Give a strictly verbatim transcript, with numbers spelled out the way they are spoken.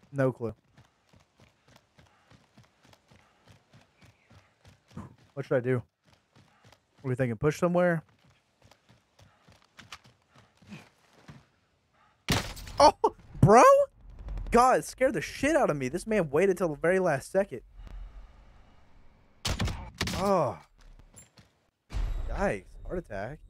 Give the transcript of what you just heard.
No clue. What should I do? What are we thinking? Push somewhere? Oh, bro! God, it scared the shit out of me. This man waited till the very last second. Oh. Yikes. Heart attack.